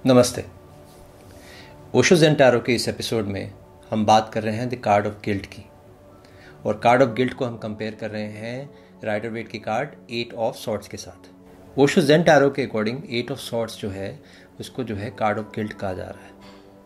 नमस्ते। Osho Zen tarot के इस एपिसोड में हम बात कर रहे हैं द कार्ड ऑफ गिल्ट की। और कार्ड ऑफ गिल्ट को हम कंपेयर कर रहे हैं राइडर वेट की कार्ड 8 ऑफ सॉर्ड्स के साथ। ओशो ज़ेन टैरो के अकॉर्डिंग 8 ऑफ सॉर्ड्स जो है उसको जो है कार्ड ऑफ गिल्ट कहा जा रहा है।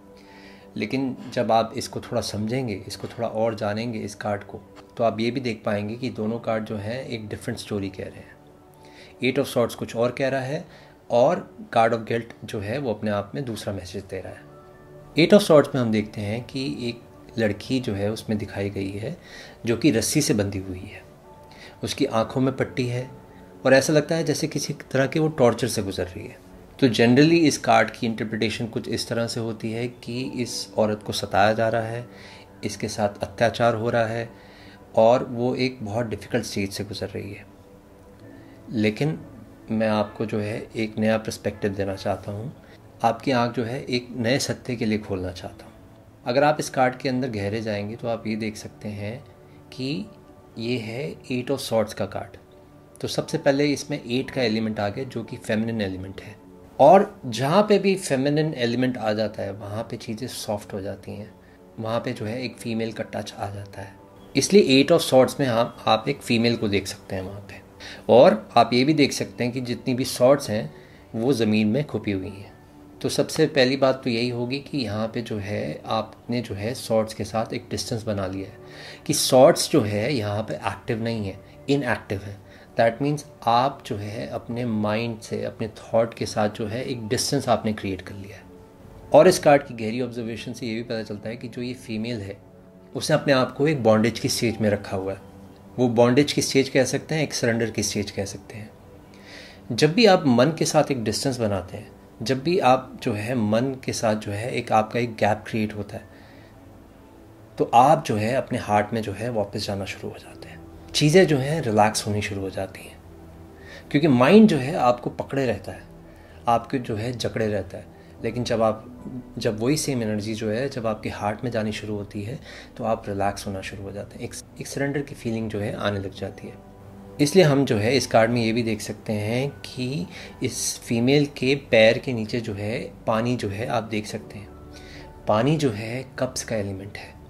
लेकिन जब आप इसको थोड़ा समझेंगे, इसको थोड़ा और जानेंगे इस कार्ड को, तो आप ये भी देख पाएंगे कि दोनों कार्ड जो हैं एक डिफरेंट स्टोरी कह रहे हैं। 8 ऑफ सॉर्ड्स कुछ और कह रहा है और कार्ड ऑफ गिल्ट जो है वो अपने आप में दूसरा मैसेज दे रहा है। 8 ऑफ सॉर्ड्स में हम देखते हैं कि एक लड़की जो है उसमें दिखाई गई है जो कि रस्सी से बंधी हुई है। उसकी आंखों में पट्टी है और ऐसा लगता है जैसे किसी तरह के वो टॉर्चर से गुजर रही है। तो जनरली इस कार्ड की इंटरप्रिटेशन कुछ इस तरह से होती है कि इस औरत को सताया जा रहा है, इसके साथ अत्याचार हो रहा है और वो एक बहुत डिफ़िकल्ट स्टेज से गुजर रही है। लेकिन मैं आपको जो है एक नया पर्सपेक्टिव देना चाहता हूँ। आपकी आँख जो है एक नए सत्य के लिए खोलना चाहता हूँ। अगर आप इस कार्ड के अंदर गहरे जाएंगे तो आप ये देख सकते हैं कि ये है 8 ऑफ सॉर्ड्स का कार्ड। तो सबसे पहले इसमें 8 का एलिमेंट आ गया जो कि फेमिनिन एलिमेंट है। और जहाँ पे भी फेमिनिन एलिमेंट आ जाता है वहाँ पे चीज़ें सॉफ्ट हो जाती हैं, वहाँ पे जो है एक फ़ीमेल का टच आ जाता है। इसलिए 8 ऑफ सॉर्ड्स में आप एक फ़ीमेल को देख सकते हैं वहाँ पे। और आप ये भी देख सकते हैं कि जितनी भी सॉर्ड्स हैं वो ज़मीन में छुपी हुई हैं। तो सबसे पहली बात तो यही होगी कि यहाँ पे जो है आपने जो है सॉर्ड्स के साथ एक डिस्टेंस बना लिया है कि सॉर्ड्स जो है यहाँ पे एक्टिव नहीं है, इनएक्टिव है। दैट मीन्स आप जो है अपने माइंड से, अपने थॉट के साथ जो है एक डिस्टेंस आपने क्रिएट कर लिया है। और इस कार्ड की गहरी ऑब्जर्वेशन से ये भी पता चलता है कि जो ये फीमेल है उसने अपने आप को एक बॉन्डेज की स्टेज में रखा हुआ है। वो बॉन्डेज की स्टेज कह सकते हैं, एक सरेंडर की स्टेज कह सकते हैं। जब भी आप मन के साथ एक डिस्टेंस बनाते हैं, जब भी आप जो है मन के साथ जो है एक आपका एक गैप क्रिएट होता है, तो आप जो है अपने हार्ट में जो है वापस जाना शुरू हो जाते हैं। चीज़ें जो हैं रिलैक्स होनी शुरू हो जाती हैं क्योंकि माइंड जो है आपको पकड़े रहता है, आपके जो है जकड़े रहता है। लेकिन जब वही सेम एनर्जी जो है जब आपके हार्ट में जानी शुरू होती है तो आप रिलैक्स होना शुरू हो जाते हैं, एक सरेंडर की फीलिंग जो है आने लग जाती है। इसलिए हम जो है इस कार्ड में ये भी देख सकते हैं कि इस फीमेल के पैर के नीचे जो है पानी जो है आप देख सकते हैं। पानी जो है कप्स का एलिमेंट है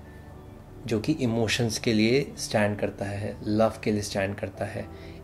जो कि इमोशंस के लिए स्टैंड करता है, लव के लिए स्टैंड करता है,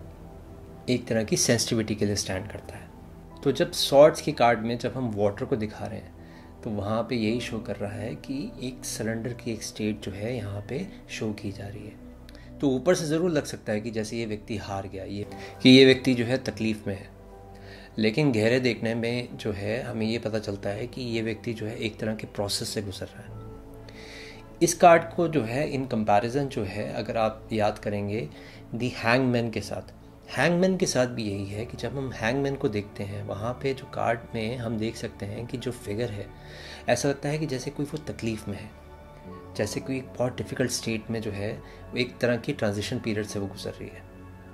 एक तरह की सेंसिटिविटी के लिए स्टैंड करता है। तो जब सॉर्ड्स की कार्ड में जब हम वाटर को दिखा रहे हैं तो वहाँ पे यही शो कर रहा है कि एक सरेंडर की एक स्टेट जो है यहाँ पे शो की जा रही है। तो ऊपर से ज़रूर लग सकता है कि जैसे ये व्यक्ति हार गया, ये व्यक्ति जो है तकलीफ़ में है। लेकिन गहरे देखने में जो है हमें ये पता चलता है कि ये व्यक्ति जो है एक तरह के प्रोसेस से गुजर रहा है। इस कार्ड को जो है इन कंपैरिजन जो है अगर आप याद करेंगे दी हैंगमैन के साथ, हैंगमैन के साथ भी यही है कि जब हम हैंगमैन को देखते हैं वहाँ पे जो कार्ड में हम देख सकते हैं कि जो फिगर है ऐसा लगता है कि जैसे कोई वो तकलीफ़ में है, जैसे कोई बहुत डिफ़िकल्ट स्टेट में जो है एक तरह की ट्रांजिशन पीरियड से वो गुजर रही है।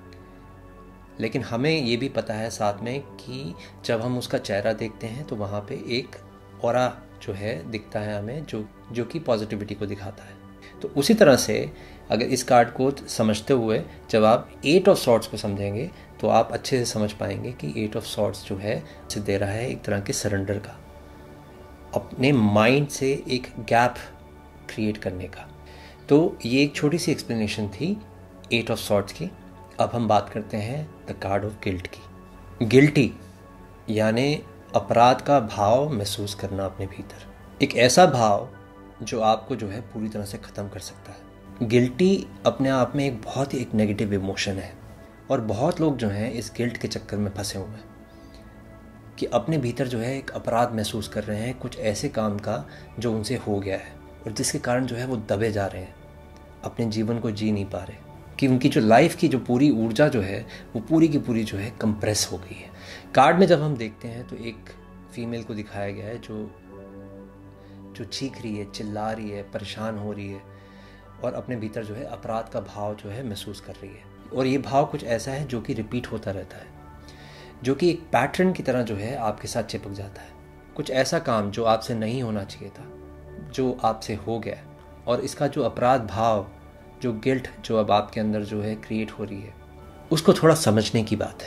लेकिन हमें ये भी पता है साथ में कि जब हम उसका चेहरा देखते हैं तो वहाँ पे एक ऑरा जो है दिखता है हमें जो कि पॉजिटिविटी को दिखाता है। तो उसी तरह से अगर इस कार्ड को समझते हुए जब आप 8 ऑफ सॉर्ड्स को समझेंगे तो आप अच्छे से समझ पाएंगे कि 8 ऑफ सॉर्ड्स जो है से दे रहा है एक तरह के सरेंडर का, अपने माइंड से एक गैप क्रिएट करने का। तो ये एक छोटी सी एक्सप्लेनेशन थी 8 ऑफ सॉर्ड्स की। अब हम बात करते हैं द कार्ड ऑफ गिल्ट की। गिल्टी यानी अपराध का भाव महसूस करना अपने भीतर, एक ऐसा भाव जो आपको जो है पूरी तरह से ख़त्म कर सकता है। गिल्टी अपने आप में एक बहुत ही एक नेगेटिव इमोशन है और बहुत लोग जो हैं इस गिल्ट के चक्कर में फंसे हुए हैं कि अपने भीतर जो है एक अपराध महसूस कर रहे हैं कुछ ऐसे काम का जो उनसे हो गया है और जिसके कारण जो है वो दबे जा रहे हैं, अपने जीवन को जी नहीं पा रहे, कि उनकी जो लाइफ की जो पूरी ऊर्जा जो है वो पूरी की पूरी जो है कंप्रेस हो गई है। कार्ड में जब हम देखते हैं तो एक फीमेल को दिखाया गया है जो चीख रही है, चिल्ला रही है, परेशान हो रही है और अपने भीतर जो है अपराध का भाव जो है महसूस कर रही है। और ये भाव कुछ ऐसा है जो कि रिपीट होता रहता है, जो कि एक पैटर्न की तरह जो है आपके साथ चिपक जाता है। कुछ ऐसा काम जो आपसे नहीं होना चाहिए था, जो आपसे हो गया, और इसका जो अपराध भाव, जो गिल्ट जो अब आपके अंदर जो है क्रिएट हो रही है, उसको थोड़ा समझने की बात है।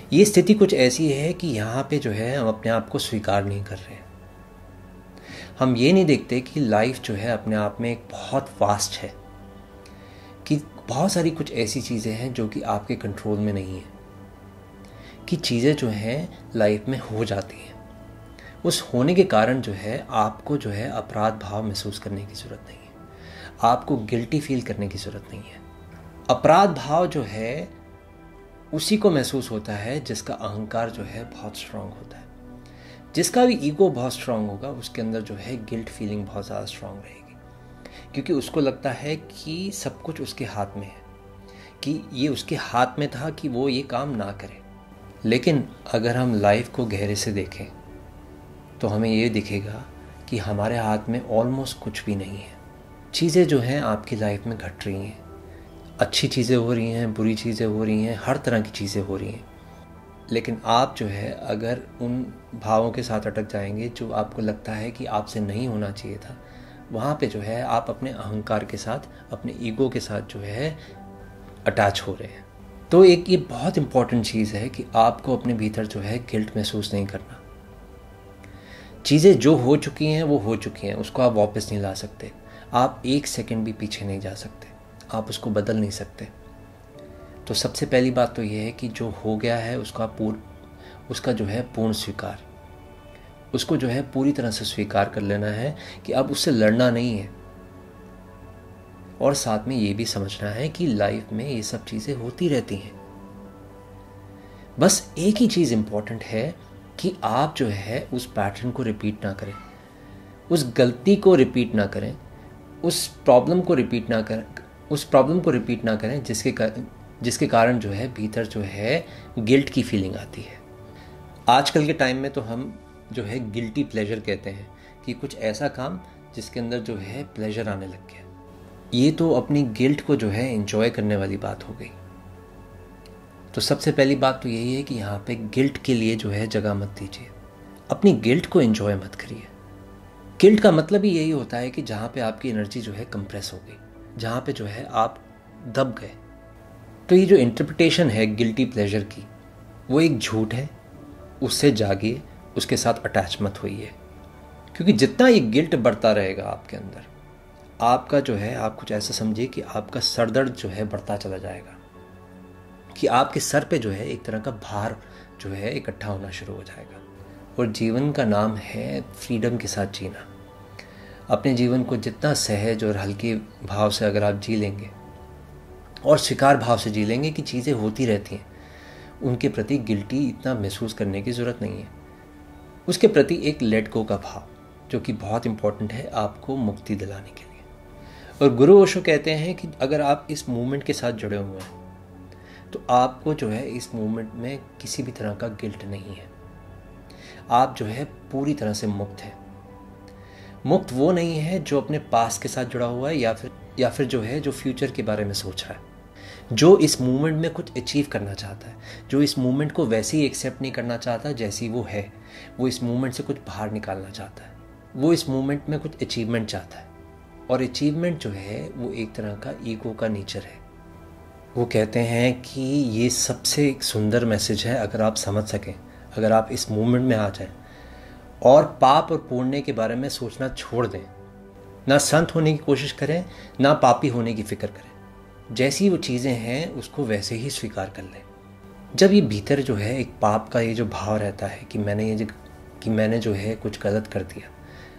ये स्थिति कुछ ऐसी है कि यहाँ पे जो है हम अपने आप को स्वीकार नहीं कर रहे हैं। हम ये नहीं देखते कि लाइफ जो है अपने आप में एक बहुत वास्ट है, कि बहुत सारी कुछ ऐसी चीज़ें हैं जो कि आपके कंट्रोल में नहीं है, कि चीज़ें जो हैं लाइफ में हो जाती हैं। उस होने के कारण जो है आपको जो है अपराध भाव महसूस करने की ज़रूरत नहीं है, आपको गिल्टी फील करने की ज़रूरत नहीं है। अपराध भाव जो है उसी को महसूस होता है जिसका अहंकार जो है बहुत स्ट्रांग होता है। जिसका भी ईगो बहुत स्ट्रांग होगा उसके अंदर जो है गिल्ट फीलिंग बहुत ज़्यादा स्ट्रांग रहेगी, क्योंकि उसको लगता है कि सब कुछ उसके हाथ में है, कि ये उसके हाथ में था कि वो ये काम ना करे। लेकिन अगर हम लाइफ को गहरे से देखें तो हमें ये दिखेगा कि हमारे हाथ में ऑलमोस्ट कुछ भी नहीं है। चीज़ें जो हैं आपकी लाइफ में घट रही हैं, अच्छी चीज़ें हो रही हैं, बुरी चीज़ें हो रही हैं, हर तरह की चीज़ें हो रही हैं। लेकिन आप जो है अगर उन भावों के साथ अटक जाएंगे जो आपको लगता है कि आपसे नहीं होना चाहिए था, वहाँ पे जो है आप अपने अहंकार के साथ, अपने ईगो के साथ जो है अटैच हो रहे हैं। तो एक ये बहुत इम्पॉर्टेंट चीज़ है कि आपको अपने भीतर जो है गिल्ट महसूस नहीं करना। चीज़ें जो हो चुकी हैं वो हो चुकी हैं, उसको आप वापस नहीं ला सकते। आप एक सेकंड भी पीछे नहीं जा सकते, आप उसको बदल नहीं सकते। तो सबसे पहली बात तो ये है कि जो हो गया है उसका जो है पूर्ण स्वीकार, उसको जो है पूरी तरह से स्वीकार कर लेना है कि अब उससे लड़ना नहीं है। और साथ में ये भी समझना है कि लाइफ में ये सब चीज़ें होती रहती हैं। बस एक ही चीज़ इम्पॉर्टेंट है कि आप जो है उस पैटर्न को रिपीट ना करें, उस गलती को रिपीट ना करें, उस प्रॉब्लम को रिपीट ना करें जिसके कारण जो है भीतर जो है गिल्ट की फीलिंग आती है। आजकल के टाइम में तो हम जो है गिल्टी प्लेजर कहते हैं कि कुछ ऐसा काम जिसके अंदर जो है प्लेजर आने लग गया। ये तो अपनी गिल्ट को जो है एंजॉय करने वाली बात हो गई। तो सबसे पहली बात तो यही है कि यहाँ पे गिल्ट के लिए जो है जगह मत दीजिए, अपनी गिल्ट को एंजॉय मत करिए। गिल्ट का मतलब ही यही होता है कि जहाँ पे आपकी एनर्जी जो है कंप्रेस हो गई, जहाँ पे जो है आप दब गए। तो ये जो इंटरप्रिटेशन है गिल्टी प्लेजर की, वो एक झूठ है। उससे जागिए, उसके साथ अटैच मत होइए, क्योंकि जितना ये गिल्ट बढ़ता रहेगा आपके अंदर, आपका जो है, आप कुछ ऐसा समझिए कि आपका सरदर्द जो है बढ़ता चला जाएगा, कि आपके सर पे जो है एक तरह का भार जो है इकट्ठा होना शुरू हो जाएगा। और जीवन का नाम है फ्रीडम के साथ जीना। अपने जीवन को जितना सहज और हल्के भाव से अगर आप जी लेंगे और स्वीकार भाव से जी लेंगे कि चीज़ें होती रहती हैं, उनके प्रति गिल्टी इतना महसूस करने की ज़रूरत नहीं है। उसके प्रति एक लेट गो का भाव जो कि बहुत इम्पोर्टेंट है आपको मुक्ति दिलाने के लिए। और गुरु ओशो कहते हैं कि अगर आप इस मूवमेंट के साथ जुड़े हुए हैं तो आपको जो है इस मूवमेंट में किसी भी तरह का गिल्ट नहीं है। आप जो है पूरी तरह से मुक्त है। मुक्त वो नहीं है जो अपने पास के साथ जुड़ा हुआ है या फिर जो है जो फ्यूचर के बारे में सोच रहा है, जो इस मूवमेंट में कुछ अचीव करना चाहता है, जो इस मूवमेंट को वैसे ही एक्सेप्ट नहीं करना चाहता जैसी वो है, वो इस मूवमेंट से कुछ बाहर निकालना चाहता है, वो इस मूवमेंट में कुछ अचीवमेंट चाहता है। और अचीवमेंट जो है वो एक तरह का ईगो का नेचर है। वो कहते हैं कि ये सबसे एक सुंदर मैसेज है, अगर आप समझ सकें, अगर आप इस मूवमेंट में आ जाएं और पाप और पुण्य के बारे में सोचना छोड़ दें, ना संत होने की कोशिश करें, ना पापी होने की फिक्र करें, जैसी वो चीज़ें हैं उसको वैसे ही स्वीकार कर लें। जब ये भीतर जो है एक पाप का ये जो भाव रहता है कि मैंने जो है कुछ गलत कर दिया,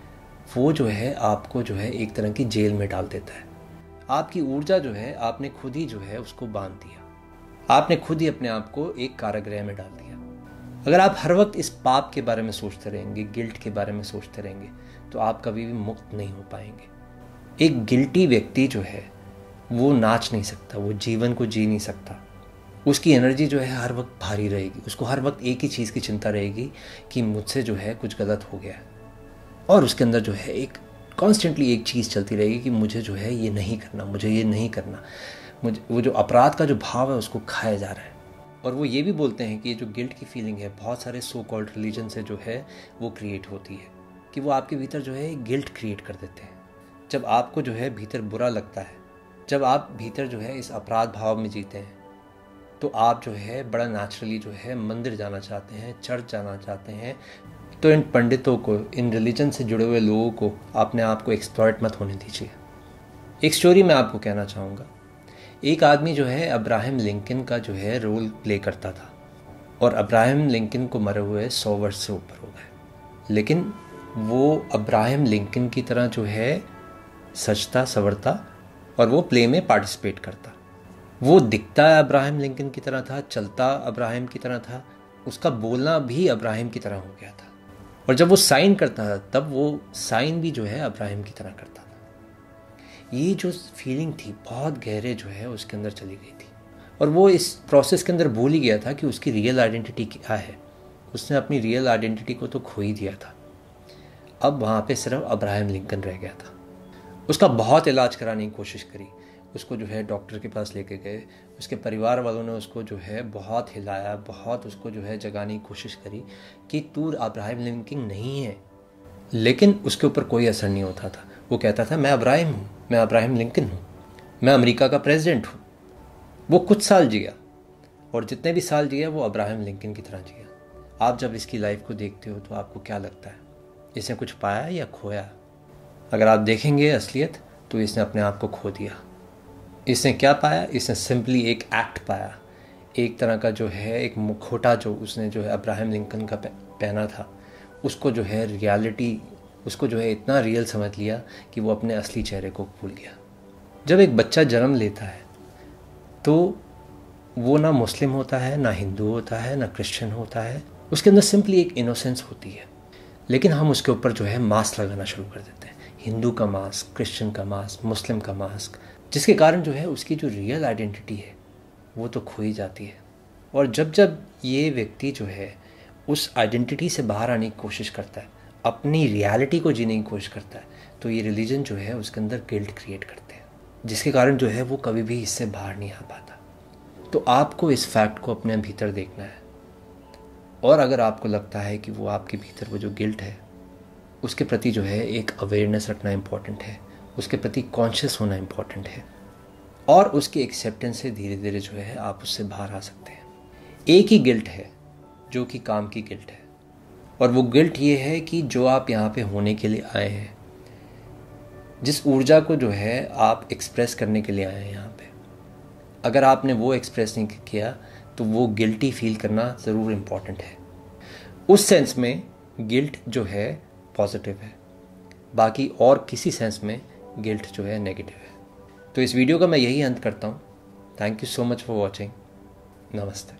वो जो है आपको जो है एक तरह की जेल में डाल देता है। आपकी ऊर्जा जो है आपने खुद ही जो है उसको बांध दिया, आपने खुद ही अपने आप को एक कारागृह में डाल दिया। अगर आप हर वक्त इस पाप के बारे में सोचते रहेंगे, गिल्ट के बारे में सोचते रहेंगे, तो आप कभी भी मुक्त नहीं हो पाएंगे। एक गिल्टी व्यक्ति जो है वो नाच नहीं सकता, वो जीवन को जी नहीं सकता। उसकी एनर्जी जो है हर वक्त भारी रहेगी, उसको हर वक्त एक ही चीज़ की चिंता रहेगी कि मुझसे जो है कुछ गलत हो गया है। और उसके अंदर जो है एक कॉन्स्टेंटली एक चीज़ चलती रहेगी कि मुझे जो है ये नहीं करना, मुझे ये नहीं करना। मुझे वो जो अपराध का जो भाव है उसको खाया जा रहा है। और वो ये भी बोलते हैं कि ये जो गिल्ट की फीलिंग है बहुत सारे सो कॉल्ड रिलीजन से जो है वो क्रिएट होती है, कि वो आपके भीतर जो है गिल्ट क्रिएट कर देते हैं। जब आपको जो है भीतर बुरा लगता है, जब आप भीतर जो है इस अपराध भाव में जीते हैं, तो आप जो है बड़ा नेचुरली जो है मंदिर जाना चाहते हैं, चर्च जाना चाहते हैं। तो इन पंडितों को, इन रिलीजन से जुड़े हुए लोगों को अपने आप को एक्सप्लॉइट मत होने दीजिए। एक स्टोरी मैं आपको कहना चाहूँगा। एक आदमी जो है अब्राहम लिंकन का जो है रोल प्ले करता था, और अब्राहम लिंकन को मरे हुए 100 वर्ष से ऊपर हो गए, लेकिन वो अब्राहम लिंकन की तरह जो है सजता संवरता और वो प्ले में पार्टिसिपेट करता। वो दिखता अब्राहम लिंकन की तरह था, चलता अब्राहम की तरह था, उसका बोलना भी अब्राहम की तरह हो गया था। और जब वो साइन करता था तब वो साइन भी जो है अब्राहम की तरह करता था। ये जो फीलिंग थी बहुत गहरे जो है उसके अंदर चली गई थी, और वो इस प्रोसेस के अंदर भूल ही गया था कि उसकी रियल आइडेंटिटी क्या है। उसने अपनी रियल आइडेंटिटी को तो खो ही दिया था। अब वहाँ पे सिर्फ अब्राहम लिंकन रह गया था। उसका बहुत इलाज कराने की कोशिश करी, उसको जो है डॉक्टर के पास लेके गए, उसके परिवार वालों ने उसको जो है बहुत हिलाया, बहुत उसको जो है जगाने की कोशिश करी कि तू अब्राहम लिंकन नहीं है, लेकिन उसके ऊपर कोई असर नहीं होता था। वो कहता था मैं अब्राहम हूँ, मैं अब्राहम लिंकन हूँ, मैं अमेरिका का प्रेसिडेंट हूँ। वो कुछ साल जिया, और जितने भी साल जिया वो अब्राहम लिंकन की तरह जिया। आप जब इसकी लाइफ को देखते हो तो आपको क्या लगता है, इसने कुछ पाया या खोया? अगर आप देखेंगे असलियत तो इसने अपने आप को खो दिया। इसने क्या पाया? इसने सिंपली एक एक्ट पाया, एक तरह का जो है एक मुखौटा जो उसने जो है अब्राहम लिंकन का पहना था, उसको जो है रियलिटी, उसको जो है इतना रियल समझ लिया कि वो अपने असली चेहरे को भूल गया। जब एक बच्चा जन्म लेता है तो वो ना मुस्लिम होता है, ना हिंदू होता है, ना क्रिश्चियन होता है, उसके अंदर सिंपली एक इनोसेंस होती है। लेकिन हम उसके ऊपर जो है मास्क लगाना शुरू कर देते हैं, हिंदू का मास्क, क्रिश्चियन का मास्क, मुस्लिम का मास्क, जिसके कारण जो है उसकी जो रियल आइडेंटिटी है वो तो खो ही जाती है। और जब जब ये व्यक्ति जो है उस आइडेंटिटी से बाहर आने की कोशिश करता है, अपनी रियलिटी को जीने की कोशिश करता है, तो ये रिलीजन जो है उसके अंदर गिल्ट क्रिएट करते हैं, जिसके कारण जो है वो कभी भी इससे बाहर नहीं आ पाता। तो आपको इस फैक्ट को अपने भीतर देखना है, और अगर आपको लगता है कि वो आपके भीतर वो जो गिल्ट है उसके प्रति जो है एक अवेयरनेस रखना इम्पॉर्टेंट है, उसके प्रति कॉन्शियस होना इम्पॉर्टेंट है, और उसकी एक्सेप्टेंस से धीरे धीरे जो है आप उससे बाहर आ सकते हैं। एक ही गिल्ट है जो कि काम की गिल्ट है, और वो गिल्ट ये है कि जो आप यहाँ पे होने के लिए आए हैं, जिस ऊर्जा को जो है आप एक्सप्रेस करने के लिए आए हैं यहाँ पे, अगर आपने वो एक्सप्रेस नहीं किया तो वो गिल्टी फील करना ज़रूर इम्पॉर्टेंट है। उस सेंस में गिल्ट जो है पॉजिटिव है, बाकी और किसी सेंस में गिल्ट जो है नेगेटिव है। तो इस वीडियो का मैं यही अंत करता हूँ। Thank you so much for watching. नमस्ते।